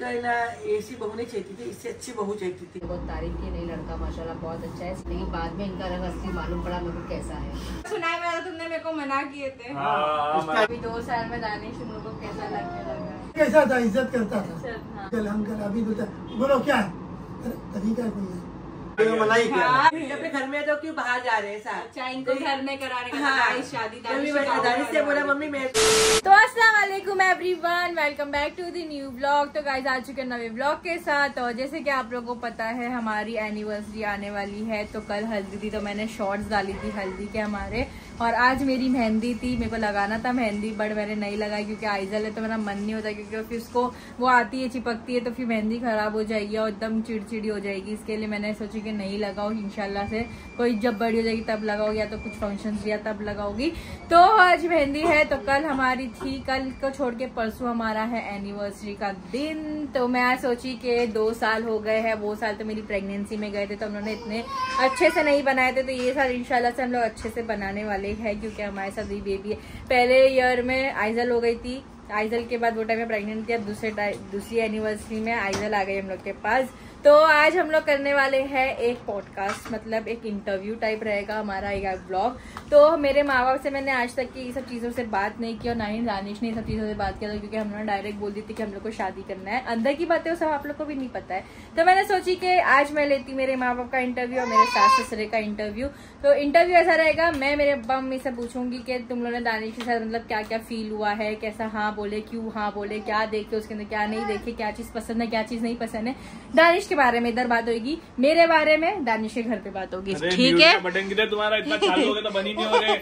है ना ऐसी बहू नहीं चाहती थी, इससे अच्छी बहू चाहती थी। बहुत तारीफ की, नहीं लड़का माशाल्लाह बहुत अच्छा है, लेकिन बाद में इनका रंग असली मालूम पड़ा मेरे को कैसा है। सुना है मैंने, तुमने मेरे को मना किए थे। अभी 2 साल में दानिश तुम लोग को कैसा लगने लगा? कैसा था, इज्जत करता था। कल हम कर अभी बोलो क्या तरीका है कोई मनाई किया अपने घर में, तो क्यों बाहर जा रहे हैं साथ? अच्छा, इनको घर में कराने का शादी दानिश से बोला मम्मी मैं। तो अस्सलाम वालेकुम everyone, welcome back to the new vlog. तो गाइस आ चुके हैं नवे व्लॉग के साथ। और जैसे कि आप लोगों को पता है हमारी एनिवर्सरी आने वाली है, तो कल हल्दी थी तो मैंने शॉर्ट्स डाली थी हल्दी के हमारे। और आज मेरी मेहंदी थी, मेरे को लगाना था मेहंदी बट मैंने नहीं लगाई क्योंकि आइजल है तो मेरा मन नहीं होता, क्योंकि फिर उसको वो आती है चिपकती है तो फिर मेहंदी खराब हो जाएगी और एकदम चिड़चिड़ी हो जाएगी। इसके लिए मैंने सोची कि नहीं लगाओ, इंशाल्लाह से कोई जब बड़ी हो जाएगी तब लगाओगी, या तो कुछ फंक्शन लिया तब लगाओगी। तो आज मेहंदी है, तो कल हमारी थी, कल को छोड़ के परसों हमारा है एनिवर्सरी का दिन। तो मैं आज सोची कि 2 साल हो गए हैं, वो साल तो मेरी प्रेगनेंसी में गए थे तो उन्होंने इतने अच्छे से नहीं बनाए थे, तो ये साल इंशाल्लाह से हम लोग अच्छे से बनाने वाले है, क्योंकि हमारे साथ भी बेबी है। पहले ईयर में आइजल हो गई थी, आइजल के बाद वो टाइम में प्रेग्नेंट थी, अब दूसरी एनिवर्सरी में आइजल आ गई हम लोग के पास। तो आज हम लोग करने वाले हैं एक पॉडकास्ट, मतलब एक इंटरव्यू टाइप रहेगा हमारा एक ब्लॉग। तो मेरे माँ बाप से मैंने आज तक की ये सब चीजों से बात नहीं की और ना ही दानिश ने ये सब चीजों से बात किया था, क्योंकि हम लोग डायरेक्ट बोल दी थी कि हम लोग को शादी करना है। अंदर की बातें वो सब आप लोग को भी नहीं पता है, तो मैंने सोची कि आज मैं लेती मेरे माँ बाप का इंटरव्यू और मेरे सास ससुरे का इंटरव्यू। तो इंटरव्यू ऐसा रहेगा, मैं मेरे अब्बा मम्मी से पूछूंगी कि तुम लोगों ने दानिश के साथ मतलब क्या क्या फील हुआ है, कैसा हाँ बोले, क्यों हाँ बोले, क्या देखे उसके अंदर, क्या नहीं देखे, क्या चीज पसंद है, क्या चीज नहीं पसंद है। दानिश के बारे में इधर बात होगी, मेरे बारे में दानिश के घर पे बात होगी, ठीक है? बटन किधर तुम्हारा इतना चालू हो गया तो बनी नहीं हो रहे।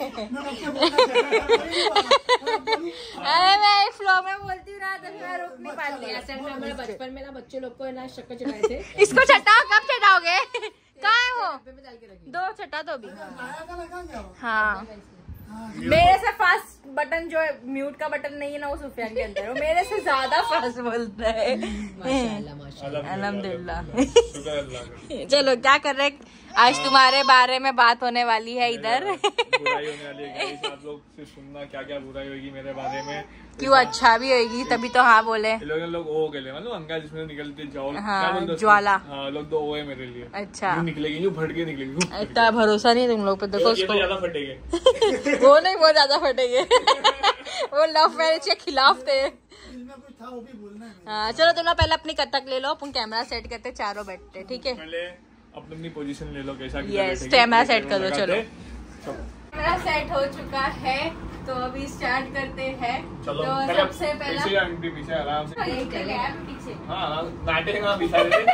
अरे मैं एक फ्लो में बोलती हूँ ना, तो मैं रोक नहीं पाती। ऐसे मेरे बचपन में ना बच्चे लोग को ना शक्कर चढ़ाए थे। इसको चटाओ, कब चटाओगे? कहाँ है वो? 2 चटा दो भी। हाँ, मेरे से फास्ट बटन जो है म्यूट का बटन नहीं है ना, वो सुफियान के अंदर है, वो मेरे से ज्यादा फास्ट बोलता है। अल्हम्दुलिल्लाह। चलो क्या कर रहे, आज तुम्हारे बारे में बात होने वाली है इधर। बुराई होने वाली है, आप लोग से सुनना क्या क्या बुराई होगी मेरे बारे में, क्यों अच्छा भी होगी तभी तो हाँ बोले। लोग ओ गए मतलब अंगा जिसमें निकलते ज्वाला, हाँ लोग तो ओ है मेरे लिए। अच्छा निकलेगी, यूं फट के निकलेगी। इतना भरोसा नहीं तुम लोग पे, देखो उसको ज्यादा फटेंगे। वो नहीं, वो ज्यादा फटेंगे। वो लव मैरिज के खिलाफ थे। हाँ चलो, तुम लोग पहले अपनी कथक ले लो, अपन कैमरा सेट करते चारों बैठते, ठीक है? पहले अपनी पोजीशन ले लो, कैसा यस, कैमरा सेट कर लो। चलो कैमरा सेट हो चुका है, तो अभी स्टार्ट करते हैं। चलो, तो सबसे पहला पीछे आराम से पीछे, हाँ नाटेगा बिछा देते।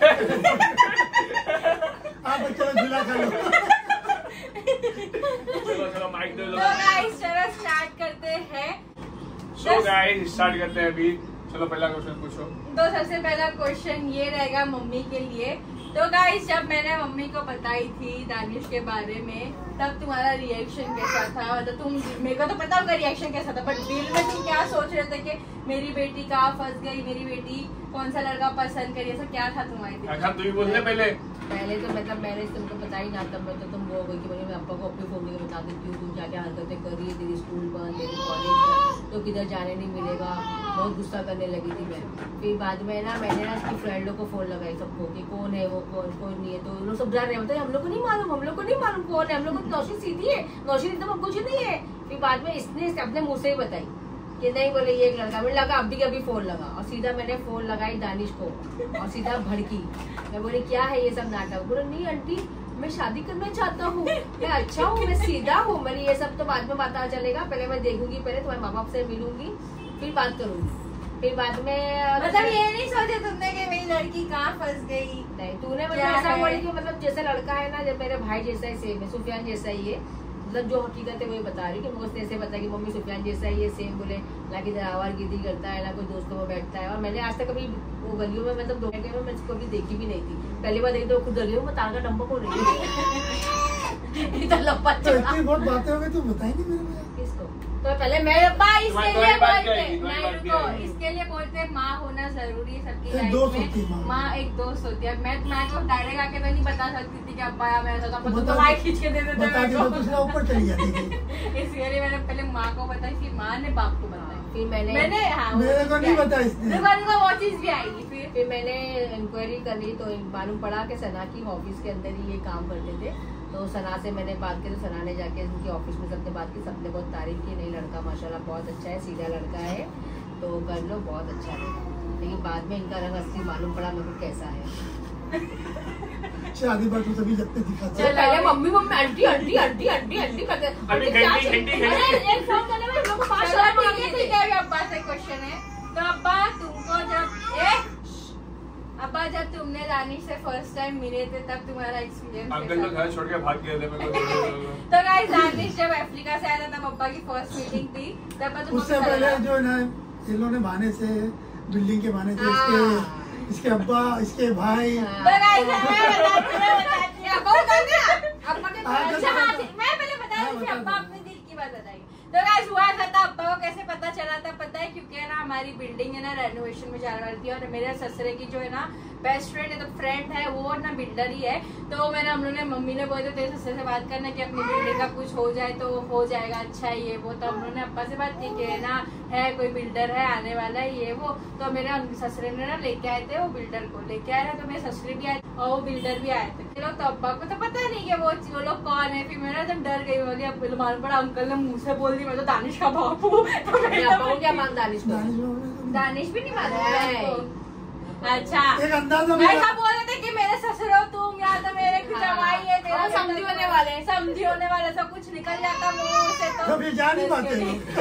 चलो माइक दे लो। तो गाइस चलो स्टार्ट करते हैं। सो गाइस स्टार्ट करते हैं अभी। चलो पहला क्वेश्चन पूछो। तो सबसे पहला क्वेश्चन ये रहेगा मम्मी के लिए। तो गाइस जब मैंने मम्मी को बताई थी दानिश के बारे में, तब तुम्हारा रिएक्शन कैसा था? मतलब तुम, मेरे को तो पता होगा रिएक्शन कैसा था, बट दिल में तुम क्या सोच रहे थे कि मेरी बेटी कहाँ फंस गई, मेरी बेटी कौन सा लड़का पसंद करी, ऐसा क्या था तुम्हारे दिल? अच्छा तुम ही बोलने पहले तो मतलब मैंने तुमको पता ही ना, तब तो तुम वो गई कि मैं अब्बा को अपने फोन में बता देती हूँ तुम क्या क्या हरकतें कर रही है, तेरी स्कूल बंद, तेरी कॉलेज तो किधर जाने नहीं मिलेगा, बहुत गुस्सा करने लगी थी मैं। फिर बाद में ना मैंने ना उसकी फ्रेंडों को फोन लगाई सबको कि कौन है वो, कौन नहीं है, तो लोग सब डर रहे होते, हम लोग को नहीं मालूम, हम लोग को नहीं मालूम कौन है, हम लोग को नौशीन सीधी है, नौशीन एकदम कुछ नहीं है। फिर बाद में इसने अपने मुँह से ही बताई कि नहीं, बोले ये एक लड़का। मैंने लगा अभी फोन लगा और सीधा मैंने फोन लगाई दानिश को और सीधा भड़की। मैं बोली क्या है ये सब नाटक? बोले नहीं आंटी मैं शादी करना चाहता हूँ, मैं अच्छा हूँ, मैं सीधा हूँ। मैंने ये सब तो बाद में पता चलेगा, पहले मैं देखूंगी, पहले तुम्हारे माँ बाप से मिलूंगी, फिर बात करूंगी। फिर बाद में मतलब ये नहीं सोचे तुमने कि मेरी लड़की कहाँ फंस गई? नहीं, तूने मतलब ऐसा बोली कि मतलब जैसा लड़का है ना, जब मेरे भाई जैसा ही सेम है, सुफियान जैसा ही है, मतलब जो हकीकत है वही बता रही हूँ कि मुझे ऐसे बता कि मम्मी सुफियान जैसा ही है सेम। बोले ना कि आवारगिरी करता है, ना कोई दोस्तों में बैठता है। और मैंने आज तक कभी वो गलियों में मतलब दो घंटे में मैं इसको कभी देखी भी नहीं थी, पहली बार देखी तो खुद गलियों में तार का डंबा हो रही है। इतना लंबा चौड़ा बहुत बातें हो गई, तुम बताई नहीं मेरे को किसको? तो पहले मेरे इसके लिए बोलते, इसके लिए बोलते माँ होना जरूरी है सबकी लाइफ में। माँ एक दोस्त होती है। मैं तो डायरेक्ट आके तो नहीं बता सकती थी कि अब्बा या मैं तो माँ खींच के दे देते ऊपर चली जाती थी। इसके लिए मैंने पहले माँ को बताई, फिर माँ ने बाप को बताया। फिर मैंने मेरे को नहीं पता इसने। वो चीज भी आएगी। फिर मैंने इंक्वायरी करी तो मालूम पड़ा कि सना की ऑफिस के अंदर ही ये काम करते थे। तो सना से मैंने बात की, तो सना ने जाके उनकी ऑफिस में सबने बात की, सबने बहुत तारीफ की, नहीं लड़का माशाल्लाह बहुत अच्छा है, सीधा लड़का है, तो कर लो, बहुत अच्छा है। लेकिन बाद में इनका रंग असली मालूम पड़ा मेरे को कैसा है। शादी बात तो सभी जब तक दिखाते हैं। पहले mummy mummy aunty aunty aunty aunty aunty करते, अभी घंटी एक फोन करने में लोग ठीक है, अभी अब्बा से क्वेश्चन है। तो अब्बा तुमको जब तुमने दानिश से फर्स्ट टाइम मिले थे तब तुम्हारा एक्सपीरियंस अंकल तो घर छोड़ के भाग गए थे मेरे को। तो गाइस दानिश जब अफ्रीका से आया था तब अब्बा की फर्स्ट मीटिंग थी, तब उससे पहले जो है ना इन लोगों ने बहाने से बिल्डिंग के बहाने से इसके अब्बा इसके भाई तो गाइस हुआ था अब्बा को कैसे पता चला था पता है, क्योंकि है ना हमारी बिल्डिंग है ना रेनोवेशन में जाने वाली थी और मेरे ससुरे की जो है ना बेस्ट फ्रेंड है, तो फ्रेंड है वो ना बिल्डर ही है। तो मैंने हम लोग ने मम्मी ने बोले तेरे ससुर से बात करना कि अपनी बिल्डिंग का कुछ हो जाए तो हो जाएगा, अच्छा है ये वो। तो हम लोग ने अब्बा से बात की कि ना है कोई बिल्डर है आने वाला है ये वो। तो मेरे ससुरे ने ना लेके आए थे वो बिल्डर को, लेके आए थे तो मेरे ससुरे भी आए और वो बिल्डर भी आए थे लोग। तो अब्बा को तो पता नहीं कि वो लोग कौन है। फिर मैंने जब डर गई बोली अब मालूम पड़ा अंकल ने मुँह से बोल दी मैं तो दानिश का बाप हूँ। तो क्या मान दानिश दानिश भी नहीं मालूम। अच्छा एक अंदाजा ऐसा बोल रहे थे कि मेरे ससुर हो तुम या तो मेरे जवाई है, तेरा समझी होने वाले सब कुछ निकल जाता मुंह से तो कभी जा नहीं पाते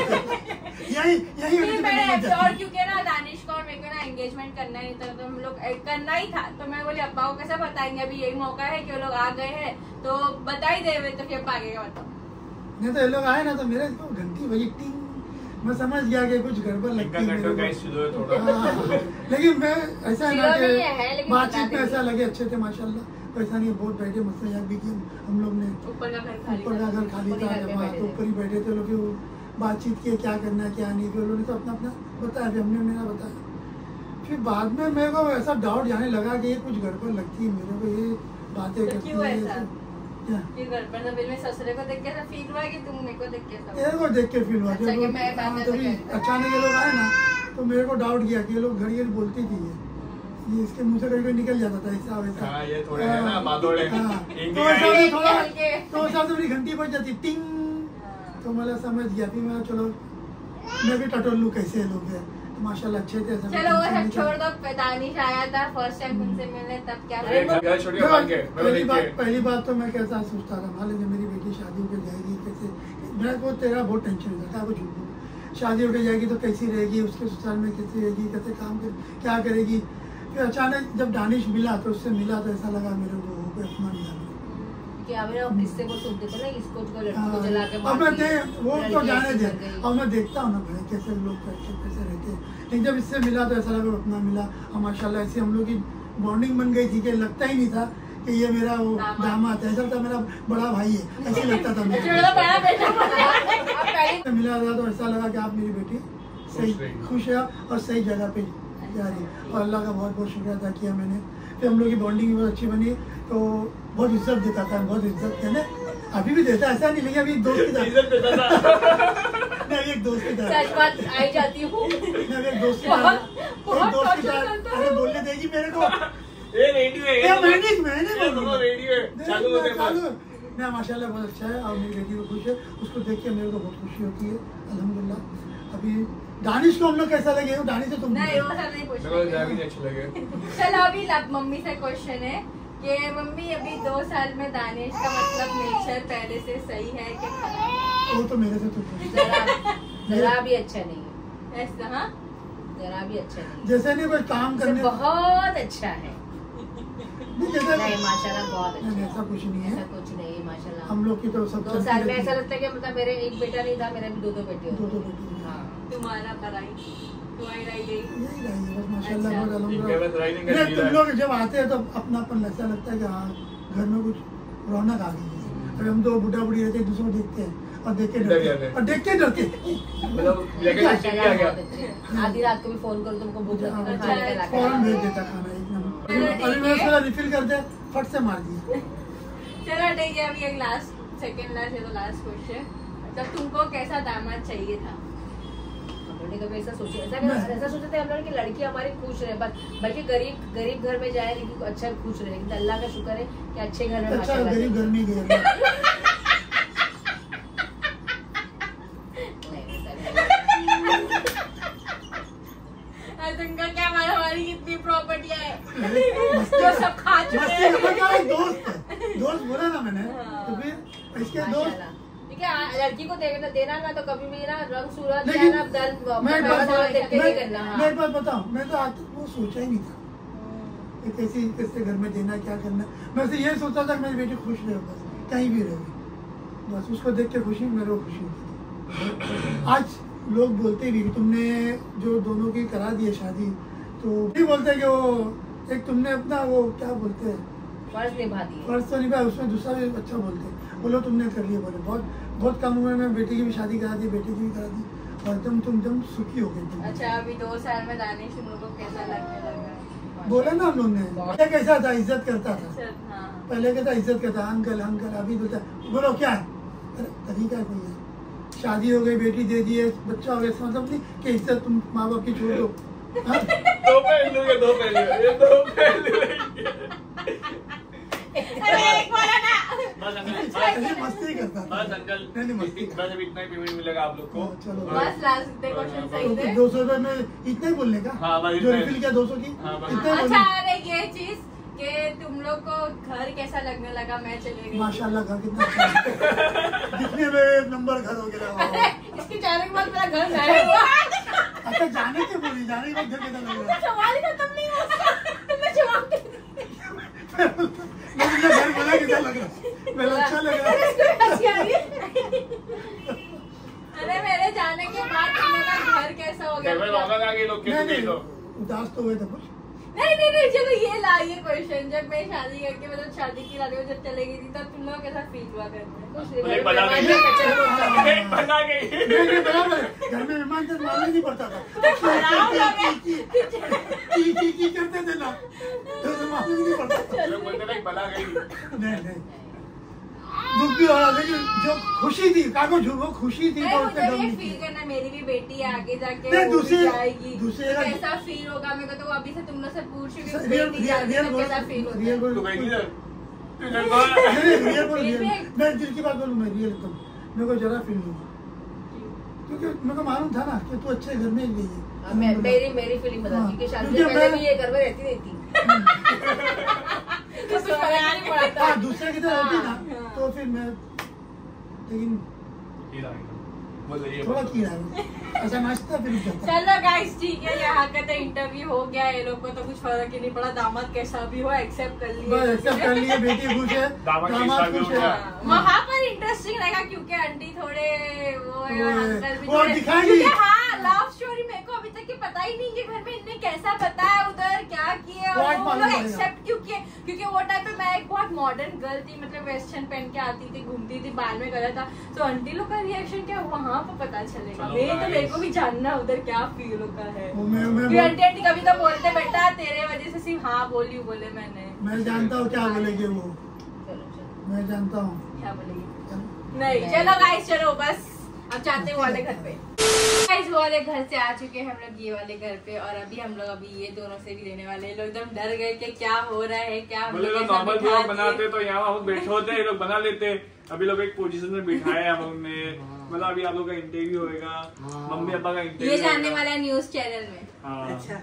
यही और क्योंकि ना दानिश को और मेरे को ना एंगेजमेंट करना नहीं था, तो हम लोग करना ही था। तो मैं बोली अब्बा को कैसे बताएंगे, अभी यही मौका है कि वो लोग आ गए हैं तो बता ही दे। तो फिर आगे का बताओ। नहीं तो ये लोग आए ना तो मेरे घंटी बजी टिंग, मैं समझ गया कि कुछ गड़बड़ लगती है लेकिन मैं ऐसा है ना कि बातचीत में ऐसा लगे अच्छे थे माशाल्लाह, तो ऐसा नहीं बहुत बैठे मस्त याद भी किया हम लोग ने। ऊपर का घर खाली था तो ऊपर ही बैठे थे लोग, बातचीत किए क्या करना है क्या नहीं, फिर लोगों ने तो अपना अपना बताया, फिर हमने मेरा बताया। फिर बाद में मेरे को ऐसा डाउट जाने लगा कि ये कुछ गड़बड़ लगती है मेरे को, ये बातें करती है ससुरे को देख के फील हुआ कि तुम मेरे को देख के फील हुआ। अचानक ये लोग आए ना तो मेरे को डाउट किया कि ये लोग घड़ी बोलती थी, ये इसके मुंह से कभी निकल जाता था ऐसा वैसा। ये थोड़े है ना मादोड़े तो ऐसा मेरी घंटी बज जाती टिंग, तो मैं समझ गया। फिर मैं चलो मैं भी टटोलू कैसे लोग है, माशाल्लाह अच्छे थे। चलो वो सब छोड़ दो, दानिश आया था फर्स्ट टाइम उनसे मिलने तब क्या पहली बात तो मैं कैसा सोचता था, मान लीजिए मेरी बेटी शादी होकर जाएगी कैसे, मेरा को तेरा बहुत टेंशन था वो झूठ, शादी होकर जाएगी तो कैसी रहेगी, उसके ससुराल में कैसी रहेगी, कैसे काम कर क्या करेगी। फिर अचानक जब दानिश मिला तो उससे मिला तो ऐसा लगा मेरे को हो गया अपना मिला किससे को सुनते थे ना इसको लड़की को जला के वो तो जाने दे, और मैं देखता हूँ ना भाई कैसे लोग कैसे रहते हैं, लेकिन जब इससे मिला तो ऐसा लगा अपना मिला और माशाल्लाह ऐसे हम लोग की बॉन्डिंग बन गई थी कि लगता ही नहीं था कि ये मेरा वो दामाद है, ऐसा था मेरा बड़ा भाई है ऐसे लगता था मिला था तो ऐसा लगा कि आप मेरी बेटी सही खुश है और सही जगह पे जा रही है, और अल्लाह का बहुत बहुत शुक्रिया अदा किया मैंने। फिर हम लोग की बॉन्डिंग बहुत अच्छी बनी, तो बहुत इज्जत देता था, बहुत इज्जत है ना, अभी भी देता ऐसा नहीं, लेकिन अभी एक दोस्त की तरह एक दोस्त की तरह आई जाती हूँ, एक दोस्त की तरह अरे बोलने देगी मेरे को मैं माशाल्लाह बहुत अच्छा है और मेरी बेटी को खुश है, उसको देख के मेरे को बहुत खुशी होती है अल्हम्दुलिल्लाह। अभी दानिश को हम लोग कैसा लगे, दानिश से तुम नहीं वो सब नहीं पूछ। चलो अभी मम्मी से क्वेश्चन है कि मम्मी अभी 2 साल में दानिश का मतलब नेचर पहले से सही है कि खराब? वो तो मेरे से तो जरा भी अच्छा नहीं है ऐसा, हाँ जरा भी अच्छा नहीं, जैसे नहीं कोई काम करने बहुत अच्छा है नहीं माशाल्लाह बहुत अच्छा, ऐसा कुछ नहीं है, ऐसा कुछ नहीं माशाल्लाह। हम लोग की तो सब 2 साल में ऐसा लगता है कि मतलब मेरे एक बेटा नहीं था, मेरे भी 2 बेटे हो। 2 बेटे। हाँ तुम्हारा पढ़ाई तुम्हारी रही गई यही रही बस माशाल्लाह बहुत अल्हम्दुलिल्लाह। तुम लोग जब आते हैं तो अपनापन ऐसा लगता है कि हाँ घर में कुछ रौनक आ गई है। अभी हम तो बुढ़ा बुढ़ी रहते एक दूसरे को देखते हैं और देख के डरते आधी रात को भी फोन करो तुमको भूख लगी फौरन भेज देता खाना एक नंबर, रिफिल कर दे फट से मार दिया। चलो ठीक है, अभी एक लास्ट सेकंड लास्ट है तो लास्ट क्वेश्चन, तब तुमको कैसा दामाद चाहिए था? हमने कभी ऐसा सोचा ऐसा सोचते थे हम लोग कि लड़की हमारी खुश रहे, बल्कि गरीब घर में जाए लेकिन अच्छा खुश रहे। लेकिन अल्लाह का शुक्र है कि अच्छे घर में अच्छा गरीब घर में गए। क्या हमारी कितनी प्रॉपर्टियां है जो सब खा चुके हैं। दोस्त बोला ना मैंने, तो फिर इसके दोस्त लड़की को देना ना तो कभी भी ना रंग सूरत मैं करना। एक बात बताऊं, मैं तो आज तक वो सोचा ही नहीं था कि कैसे घर में देना, क्या करना। मैं तो ये सोचता था मेरी बेटी खुश रहे, बस कहीं भी रहे, बस उसको देख के खुशी मेरे को खुशी होती। आज लोग बोलते भी तुमने जो दोनों की करा दी है शादी, तो भी बोलते हैं कि वो एक तुमने अपना वो क्या बोलते हैं फर्ज निभा दिया। फर्ज तो निभाया, उसमें दूसरा भी अच्छा बोलते हैं, बोलो तुमने कर लिया। बोले बहुत कम उम्र में बेटी की भी शादी करा दी, बेटी की भी करा दी, और तुम सुखी हो गई। अच्छा अभी 2 साल में दानिश तुम लोग को कैसा लगने लगा? बोला ना हम लोग ने, पहले कैसा था, इज्जत करता था। हाँ। पहले कैसा इज्जत करता, अंकल अंकल। अभी बोलता बोलो क्या है, अरे तरीका कोई है, शादी हो गई, बेटी दे दी है, बच्चा हो गया, मतलब नहीं कि इज्जत तुम माँ बाप की छोड़ दो। दो पहलू मस्ती करता था। बस अंकल, नहीं मस्ती, बस अभी इतना ही पेमेंट मिलेगा आप लोग को। चलो बस लास्ट क्वेश्चन सही थे। 200 रुपए में इतना ही बोलने का। हाँ, बस जो इतना ही। रिफिल किया 200 की, हाँ, बस। इतना ही अच्छा बोलने। अरे ये चीज कि तुम लोग को घर कैसा लगने लगा? मैं चले गई। माशाल्लाह घर कितना अच्छा है। दिखने में एक नंबर घर हो गया। इसके जाने के बाद मेरा घर गायब हुआ। अच्छा जाने के बोली, जाने के बाद घर कैसा लग रहा है? सवाल ही खत्म नहीं हुआ। तुमने जवाब दे दिया। मुझे घर बना कैसा लग रहा है? मेरा अच्छा लग रहा है। अरे मेरे जाने के बाद तुम्हारा घर कैसा हो गया? नहीं, उदास तो हुए थे कुछ। नहीं चलो ये लाइए क्वेश्चन। जब मैं शादी करके मतलब शादी की रात में जब चले गई थी तब तुम लोग कैसा फील हुआ घर में? कुछ एक बना गई। नहीं बराबर है। घर में मेहमान जब मालूम नहीं पड़ता था, की करते थे ना, तो मालूम नहीं पड़ता था। नहीं दुख भी हो रहा, लेकिन जो खुशी थी काको वो खुशी थी तो उससे मुझे ये फील करना मेरी भी बेटी है आगे जाके नहीं, वो भी दूसरे जाएगी, दूसरे तो कैसा फील होगा मेरे को? तो अभी से तुम लोग से पूछ रही हूँ बेटी जाएगी तो कैसा फील होगा? रियल बोल, मैं दिल की बात बोलूँ, मैं रियल एकदम मेरे को जरा फील नहीं, क्योंकि मेरे को मालूम था ना कि तू अच्छे घर में गई है। मेरी फीलिंग बता दी कि शादी से पहले भी ये घर में रहती नहीं थी। कुछ फर्क नहीं पड़ता। दूसरे की तरह होती ना तो फिर मैं, लेकिन थोड़ा कीड़ा ऐसा नाचता फिर जाता। चलो गाइस ठीक है, यहाँ का तो इंटरव्यू हो गया। ये लोग को तो कुछ फर्क ही नहीं पड़ा, दामाद कैसा भी हो एक्सेप्ट कर लिया। बस एक्सेप्ट कर लिए, बेटी खुश है, दामाद खुश है। वहाँ पर इंटरेस्टिंग लगा क्योंकि आंटी थोड़े वो अंकल भी वो थोड़े, दिखाएंगी। क्योंकि हाँ लव स्टोरी मेरे को अभी तक पता ही नहीं कि घर में इनने कैसा बताया, उधर क्या किया और वो लोग एक्सेप्ट क्यों किए। क्योंकि वो टाइम पे मैं एक बहुत मॉडर्न गर्ल थी, मतलब वेस्टर्न पहन के आती थी, घूमती थी, बाल में कलर था, तो आंटी लोग का रिएक्शन क्या वहाँ पे पता चलेगा। मेरे को भी जानना उधर क्या फील होता है। आंटी कभी तो बोलते बेटा तेरे वजह से सिर्फ हाँ बोली बोले मैंने। मैं जानता हूँ क्या बोलेंगे वो, मैं जानता हूँ क्या बोलेगी। नहीं चलो गाइस, चलो बस अब जाते हैं वाले घर पे। गाइस वाले घर से आ चुके हैं हम लोग ये वाले घर पे, और अभी हम लोग अभी ये दोनों से भी लेने वाले हैं। लोग एकदम डर गए कि क्या हो रहा है, क्या नॉर्मल ब्लॉग बनाते तो यहाँ हम बैठे होते हैं, ये लोग बना लेते। अभी लोग एक पोजीशन में बिठाए हम लोग ने, मतलब अभी आप लोग का इंटरव्यू होगा, मम्मी पापा का इंटरव्यू ये जानने वाला है न्यूज चैनल में। अच्छा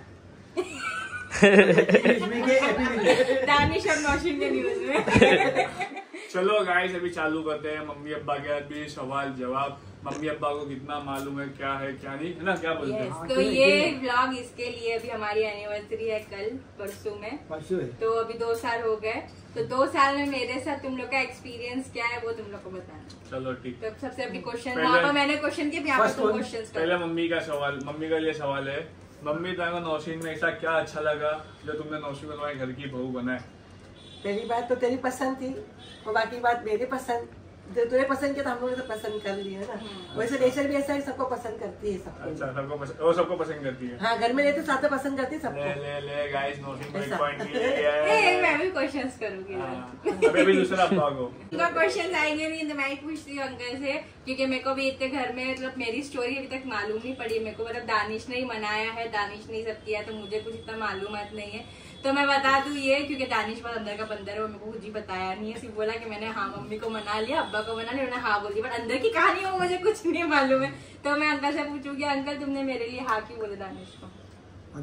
दानिश और नौशीन के न्यूज में। चलो गाइस अभी चालू करते हैं मम्मी अब्बा के भी सवाल जवाब। मम्मी अब्बा को कितना मालूम है क्या नहीं है ना, क्या बोलते हैं। तो ये व्लॉग इसके लिए अभी हमारी एनिवर्सरी है कल परसों में, तो अभी 2 साल हो गए, तो 2 साल में मेरे साथ तुम लोग का एक्सपीरियंस क्या है वो तुम लोग को बताना। चलो ठीक। तो सबसे अभी क्वेश्चन वहाँ पर मैंने क्वेश्चन किया, यहाँ पर तुम क्वेश्चन। पहले मम्मी का सवाल, मम्मी का ये सवाल है, मम्मी तेरे को नौशीन में ऐसा क्या अच्छा लगा जो तुमने नौशीन में तुम्हारे घर की बहू बनाए? पहली बात तो तेरी पसंद थी और बाकी बात मेरी पसंद। तुझे पसंद किया तो हम लोग तो पसंद कर लिए ना। वैसे नेचर भी ऐसा है, सबको पसंद करती है सबको। अच्छा, सबको पसंद करती है। हाँ, घर में रहते साथ में पसंद करती है सबको। ले गाइस, नोटिंग ब्रेक पॉइंट मैं भी क्वेश्चंस करूंगी। अभी दूसरा ब्लॉग हो। इनका क्वेश्चंस आएंगे नहीं तो मैं ही पूछती हूँ अंकल से, क्योंकि मेरे को भी इतने घर में मतलब मेरी स्टोरी अभी तक मालूम नहीं पड़ी मेरे को। मतलब दानिश ने ही मनाया है, दानिश ने ही सब किया, तो मुझे कुछ इतना मालूमात नहीं है। तो मैं बता दूं ये, क्योंकि दानिश बहुत अंदर का बंदर है, वो मेरे को कुछ ही बताया नहीं है। सिर्फ बोला कि मैंने हाँ मम्मी को मना लिया, अब्बा को मना लिया, उन्होंने हाँ बोल दिया, बट अंदर की कहानी वो मुझे कुछ नहीं मालूम है। तो मैं अंकल से पूछूंगी, अंकल तुमने मेरे लिए हाँ क्यों बोले दानिश को?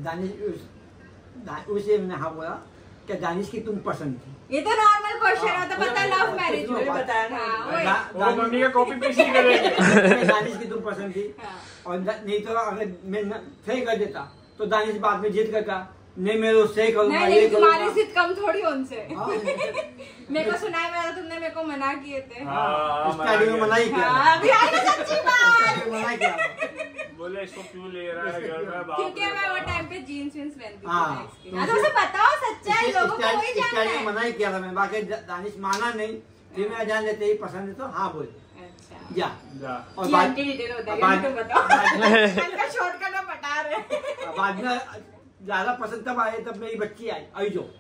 दानिश उसे मैंने हाँ बोला कि दानिश की तुम पसंद थी। ये तो नॉर्मल क्वेश्चन है, तो पता लव मैरिज में बताया ना। वो मम्मी का कॉपी पेस्ट ही करेंगे। दानिश की तुम पसंद थी, और नहीं तो अगर मैं सही कर देता तो दानिश बाद में जिद करता, नहीं मैं तो सही करूंगा। नहीं, तुम्हारी जिद कम थोड़ी उनसे। मेरे को सुनाई में तुमने मेरे को मना किए थे। स्टार्टिंग में मना ही किया। अभी आई ना सच्ची बात। मना किया, बोले इसको क्यों ले रहा है घर में? क्योंकि मैं वो टाइम पे जीन्स वीन्स पहनती थी। हाँ, तो उसे बताओ सच्चाई, लोगों को वही जानना है। मना ही किया था मैं, बाकी दानिश माना नहीं। फिर मैं जान लेते ही पसंद है तो हाँ बोल जा। और बाद डिटेल होता है, तुम बताओ। इनका शॉर्ट का ना बता रहे। बाद में ज्यादा पसंद तब आए जब मेरी बच्ची आई जो।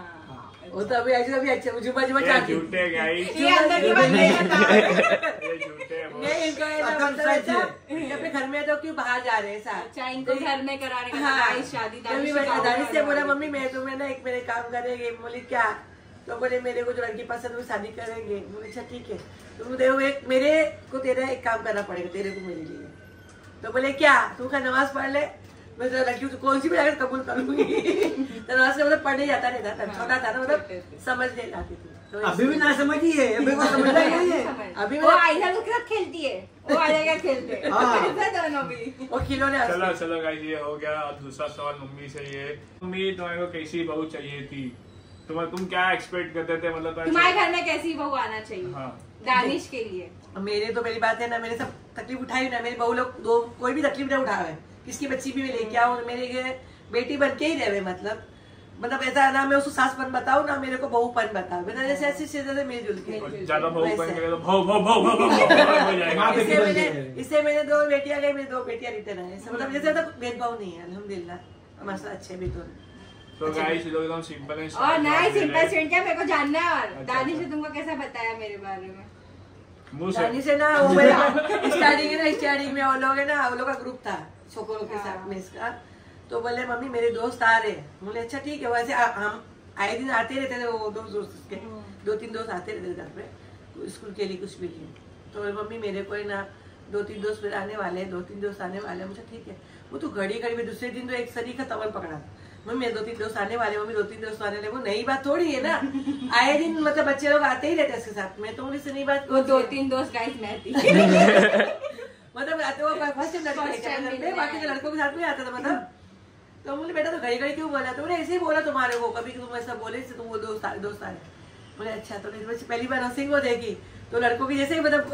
वो तो अभी ऐसे अभी अच्छा जुबा चाहती है। झूठे गाइस, ये अंदर की बात नहीं बता। ये झूठे हैं। नहीं, इनको ऐसा मतलब ऐसा अपने घर में तो क्यों बाहर जा रहे हैं साथ? अच्छा, इनको घर में कराने का हाँ, दानिश शादी दानिश से बोला मम्मी मैं तुम्हें ना एक मेरे काम करेंगे। बोली क्या? तो बोले मेरे को जो लड़की पसंद वो शादी करेंगे। बोले अच्छा ठीक है, तुम देखो एक मेरे को तेरा एक काम करना पड़ेगा तेरे को मेरे लिए। तो बोले क्या? तू का नमाज पढ़ ले, मैं तो लड़की को कौन सी भी जाकर कबूल करूंगी। तो नमाज से मतलब पढ़ने जाता नहीं था, छोटा था ना, मतलब समझ नहीं आती थी। तो अभी भी ना समझी है, अभी को समझ नहीं है। अभी वो आयशा के साथ खेलती है, वो आयशा खेलते हैं दोनों भी। वो खिलौने। चलो गाइस, ये हो गया। अब दूसरा सवाल मम्मी से। ये मम्मी तुम्हारे को कैसी बहू चाहिए थी? तुम क्या एक्सपेक्ट करते थे? मतलब तुम्हारे घर में कैसी बहू आना चाहिए? हाँ। दानिश के लिए मेरे तो मेरी बात है ना, मैंने सब तकलीफ उठाई ना। मेरी बहू लोग दो कोई भी तकलीफ नहीं उठा है, किसकी बच्ची भी मैं लेके आऊँ, मेरे बेटी बन के ही रहे। मतलब ऐसा ना मैं उसको सासपन बताऊँ ना मेरे को बहुपन बताओ। मैं जैसे ऐसे मिलजुल के ज्यादा बहुपन करेगा तो इससे मैंने 2 बेटियां गई, मेरी 2 बेटियां रिटर्न आए। मतलब जैसे भेदभाव नहीं है, अल्हम्दुलिल्लाह हमारे अच्छे भी। तो गाइस लोग एकदम सिंपल है। और नहीं सिंपल स्टूडेंट क्या, मेरे को जानना है। और दानिश ने तुमको कैसा बताया मेरे बारे में? दानिश है ना, वो स्टार्टिंग में वो लोग है ना, वो लोग का ग्रुप था छोकरों के साथ में इसका। तो बोले मम्मी मेरे दोस्त आ रहे। बोले अच्छा ठीक है। वैसे हम आए दिन आते रहते थे, वो दोस्त के 2-3 दोस्त आते रहते थे घर पे स्कूल के लिए कुछ भी लिए। तो मम्मी मेरे को ना 2-3 दोस्त फिर आने वाले हैं, 2-3 दोस्त आने वाले हैं। मुझे ठीक है। वो तो घड़ी में दूसरे दिन तो एक सरी का तवन पकड़ा। मम्मी मेरे 2-3 दोस्त आने वाले, मम्मी 2-3 दोस्त आने वाले। वो नई बात थोड़ी है ना, आए दिन मतलब बच्चे लोग आते ही रहते हैं इसके साथ में। तो मुझे नई बात, वो 2-3 दोस्त गाइस मैं थी। मतलब आते वो फर्स्ट टाइम बाकी के लड़कों के साथ में आता था। मतलब तो बोले बेटा तो घड़ी क्यों बोला? तो बोले ऐसे ही बोला तुम्हारे को, कभी तुम ऐसा बोले तुम वो दोस्त आ रहे। बोले अच्छा। तो पहली बार हंसिंग वो देखी तो लड़कों की जैसे ही मतलब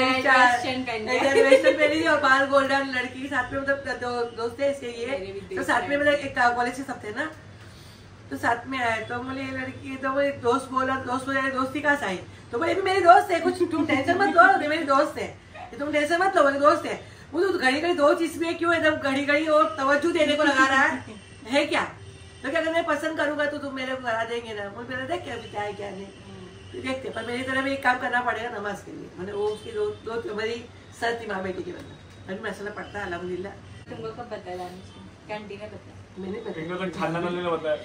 पहनी और बाल गोल्डन लड़की के साथ में मतलब दोस्त है इसके ये। तो साथ में मतलब एक कॉलेज से सब थे ना, तो साथ में आए। तो बोले लड़की, तो वो एक दोस्त बोला दोस्ती कहाँ से आई? तो बोले मेरे दोस्त है, कुछ तुम टेंशन मत लो, मेरे दोस्त है, तुम टेंशन मत लो, मेरे दोस्त है। वो तो घड़ी 2 चीज में क्यों एकदम घड़ी और तवज्जो देने को लगा रहा है क्या? तो क्या अगर मैं पसंद करूंगा तो तुम मेरे को करा देंगे ना? मुझे पहले देख क्या क्या है क्या नहीं देखते। पर मेरी तरफ एक काम करना पड़ेगा नमाज के लिए। मैंने वो उसकी दो मेरी सर थी माँ बेटी के मतलब। अभी मसला पड़ता है अल्हम्दुलिल्लाह। तुमको कब पता है? कैंटीन में पता? मैंने तो खाना नहीं बताया।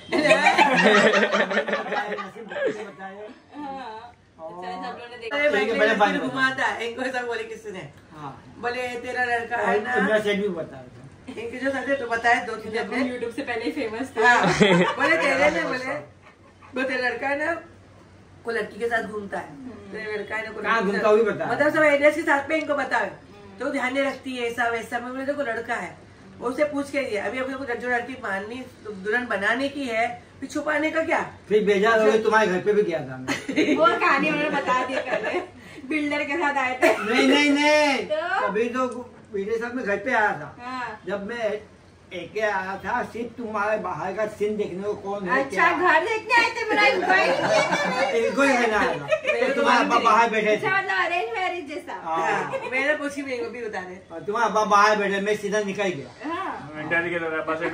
घुमाता है इनको, ऐसा बोले किसी ने। बोले तेरा लड़का है ना, इनके जो सब्जेक्ट बताया 2-3 दिन यूट्यूब से पहले ही फेमस थे। बोले तेरे ने बोले तेरा लड़का है ना को लड़की के साथ घूमता है, तेरा लड़का है ना मतलब सब एड्रेस के साथ में इनको बताओ तो ध्यान नहीं रखती है ऐसा वैसा। मैं बोले देखो लड़का है, उससे पूछ के दिया। अभी अपने को जो लड़की माननी दुल्हन बनाने की है, फिर छुपाने का क्या? फिर भेजा तुम्हारे घर पे भी किया था वो कहानी उन्होंने बता दिया पहले, बिल्डर के साथ आए थे। नहीं कभी तो वीडियो साहब में घर पे आया था। जब मैं एक आया था सिर्फ तुम्हारे बाहर का सीन देखने को कौन है। अच्छा घर देखने आए थे, मेरा इनको ही रहना आया था। तुम्हारे अब्बा बाहर बैठे थे, अरेंज मैरिज जैसा। मैंने पूछी, मेरे को भी बता रहे। तुम्हारे अब्बा बाहर बैठे, मैं सीधा निकल गया। डर के तरह बस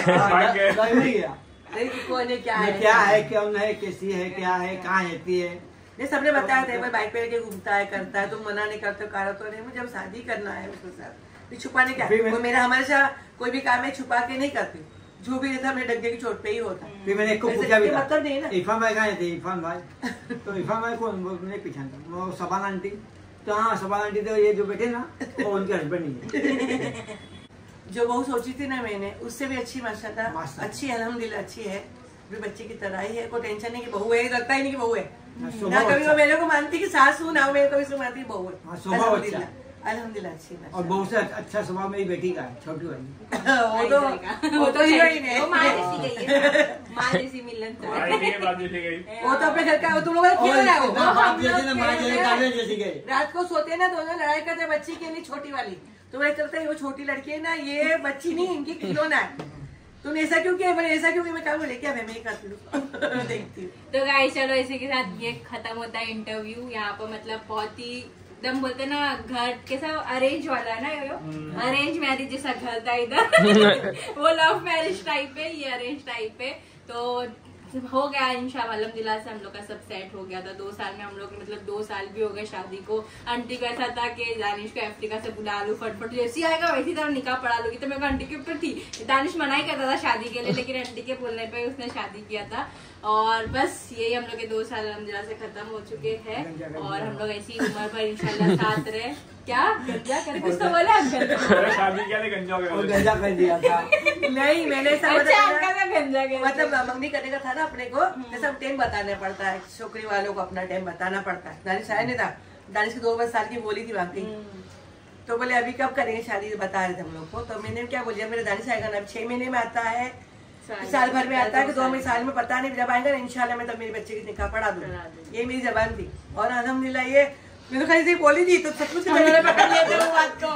डर गया कौन है, क्या है, कौन है, कैसी है, क्या है, कहाँ रहती है। ये सबने बताया था, भाई बाइक पे लेके घूमता है, करता है, तुम मना नहीं करते, करा तो नहीं। मुझे जब शादी करना है उसके साथ छुपाने क्या, वो मेरा हमेशा कोई भी काम है छुपा के नहीं करती, जो भी रहता मेरे डंके की चोट पे ही होता। फिर मैंने एक को पूछा भी था, मतलब नहीं ना, इरफान भाई कहाँ थे, इरफान भाई तो इरफान भाई कौन, वो मैंने पहचाना, वो सबान आंटी। तो हाँ सबान आंटी तो ये जो बैठे ना वो उनके हस्बैंड ही है। जो बहू सोची थी ना मैंने, उससे भी अच्छी माशाल्लाह, अच्छी है अल्हम्दुलिल्लाह, अच्छी है, भी बच्चे की तरह ही है, कोई टेंशन नहीं कि बहू है, लगता ही नहीं कि बहू है ना। कभी वो मेरे को मानती कि सास हूँ ना, मेरे को भी मानती बहू है। अल्हम्दुलिल्लाह अच्छी है। और बहुत से अच्छा स्वभाव मेरी बेटी का है, छोटी वाली। वो तो हीरोइन है, माँ जैसी गई है, माँ जैसी मिलन। वो तो अपने घर का, तुम लोगों का खेल रहा है। रात को सोते ना दोनों लड़ाई करते बच्ची के लिए, छोटी वाली। तुम्हें चलता है वो छोटी लड़की है ना, ये बच्ची नहीं, इनकी खिलौना है। तुमने ऐसा क्यों किया, मैंने ऐसा क्यों किया, मैं क्या बोले क्या, मैं ही करती हूँ। देखती हूँ। तो गाइस चलो इसी के साथ ये खत्म होता है इंटरव्यू। यहाँ पर मतलब बहुत ही एकदम बोलते ना घर कैसा अरेंज वाला है ना, अरेंज मैरिज जैसा घर था इधर। वो लव मैरिज टाइप है, ये अरेंज टाइप है। तो हो गया इंशाल्लाह अल्हम्दुलिल्लाह से हम लोग का सब सेट हो गया था 2 साल में। हम लोग मतलब 2 साल भी हो गए शादी को। आंटी को ऐसा था कि दानिश को अफ्रीका से बुला लूं, फटफट जैसी आएगा वैसी तरह निकाह पढ़ा लूंगी। तो मेरे को आंटी के ऊपर थी, दानिश मना ही करता था शादी के लिए, लेकिन आंटी के बोलने पे उसने शादी किया था। और बस यही हम लोग के 2 साल अल्हम्दुलिल्लाह से खत्म हो चुके हैं। और हम लोग ऐसी उम्र पर इंशाल्लाह साथ रहे। क्या गंजा करे, कुछ तो बोला शादी क्या गंजा कर दिया था। नहीं मैंने ऐसा गंजा मतलब मंगनी करने का था ना अपने को, जैसा टाइम बताना पड़ता है, छोकरी वालों को अपना टाइम बताना पड़ता है। दानिश आया नहीं था, दानिश की 2 साल की बोली थी बाकी, तो बोले अभी कब करेंगे शादी, बता रहे थे हम लोग को। तो मैंने क्या बोलिया, मेरे दानिश आएगा ना 6 महीने में आता है, साल भर में आता है कि 2 साल में, पता नहीं जब आएगा ना इंशाल्लाह मैं तब मेरी बच्चे की निकाह पढ़ा दूंगी। ये मेरी जबान थी। और अल्हम्दुलिल्लाह ये मैंने खाली से बोली थी तो सब कुछ पकड़ लेते वो बात को,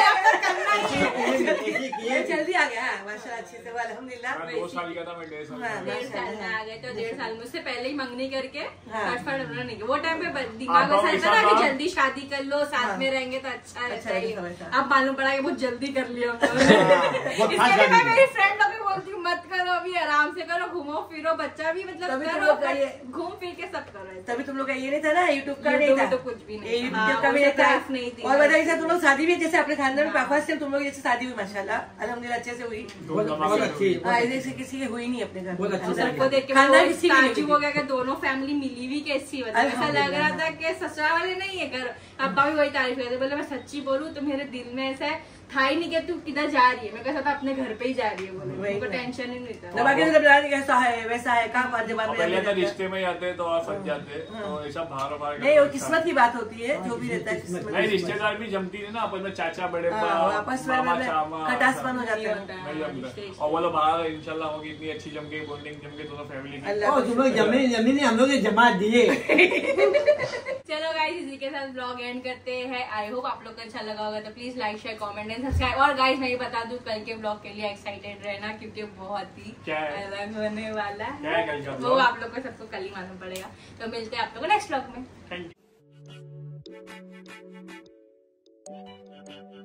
जल्दी आ गया माशाल्लाह, अच्छे से अल्हम्दुलिल्लाह। 2 साल का था, मैं 1.5 साल 1.5 साल में आ गए। तो 1.5 साल में उससे पहले ही मंगनी करके फटफट उन्होंने वो टाइम पे दिमाग में ऐसा था कि जल्दी शादी कर लो, साथ में रहेंगे तो अच्छा रहता है। अब मालूम पड़ा कि बहुत जल्दी कर लिया इसलिए मैं मेरी फ्रेंड लोग बोलती हूँ मत करो, अभी आराम से करो, घूमो फिरो, बच्चा भी मतलब करो, घूम फिर के सब करो। तभी तुम लोग का ये नहीं था ना, यूट्यूब का नहीं था, तो कुछ भी यूट्यूब का भी नहीं था। और बताइए तुम लोग शादी भी जैसे अपने खानदान में फर्स्ट टाइम तुम लोग जैसे शादी हुई माशाल्लाह अल्हम्दुलिल्लाह अच्छे से हुई, बहुत अच्छी, ऐसे किसी की हुई नहीं अपने घर। सबको देख के ताज्जुब हो गया कि दोनों फैमिली मिली हुई कैसी, मतलब ऐसा लग रहा था कि ससुराल वाले नहीं है घर। अब्बा भी वही तारीफ करते, बोले मैं सच्ची बोलूं तो मेरे दिल में ऐसा है था ही नहीं कि तू किधर जा रही है, मैं कैसा था अपने घर पे ही जा रही है, बोले उनको टेंशन ही नहीं था। बाकी तो कैसा है वैसा है, कहाँ पहले तो रिश्ते में जाते तो और फंस जाते, तो ऐसा बाहर नहीं, वो किस्मत की बात होती है, जो भी रहता है नहीं, रिश्तेदार भी जमती है ना आपस में, चाचा बड़े आपस में खटासपन हो जाता है। और वो लोग बाहर इंशाल्लाह होगी इतनी अच्छी जम के बॉन्डिंग जम के दोनों फैमिली की। तुम लोग जमीन हम लोग जमा दिए। चलो गाइस इसी के साथ ब्लॉग एंड करते हैं। आई होप आप लोग को अच्छा लगा होगा, तो please like share comment and subscribe. और गाइस मैं ये बता दूं कल के ब्लॉग के लिए एक्साइटेड रहना, क्योंकि बहुत ही अलग होने वाला है, वो आप लोग को सबको कल ही मालूम पड़ेगा। तो मिलते हैं आप लोग को नेक्स्ट ब्लॉग में। Thank you.